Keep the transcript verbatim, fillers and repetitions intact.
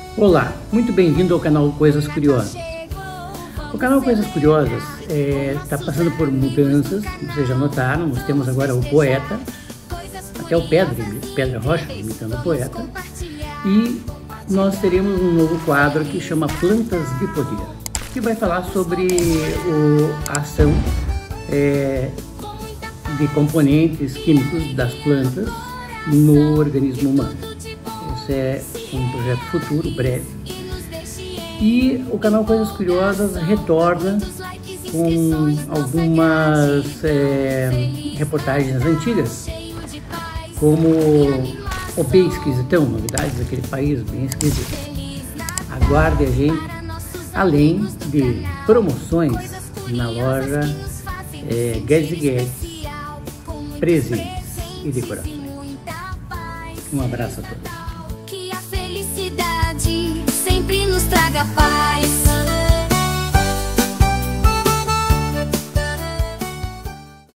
Olá, muito bem-vindo ao canal Coisas Curiosas. O canal Coisas Curiosas está é, passando por mudanças, vocês já notaram, nós temos agora o poeta, até o Pedro, Pedro Rocha, imitando o poeta, e nós teremos um novo quadro que chama Plantas de Poder, que vai falar sobre o, a ação é, de componentes químicos das plantas no organismo humano. Esse é um projeto futuro, breve. E o canal Coisas Curiosas retorna com algumas é, reportagens antigas, como O P Esquisitão, novidades daquele país bem esquisito. Aguarde a gente, além de promoções na loja é, Guedes e Guedes, presentes e decorações. Um abraço a todos. Que a felicidade sempre nos traga paz.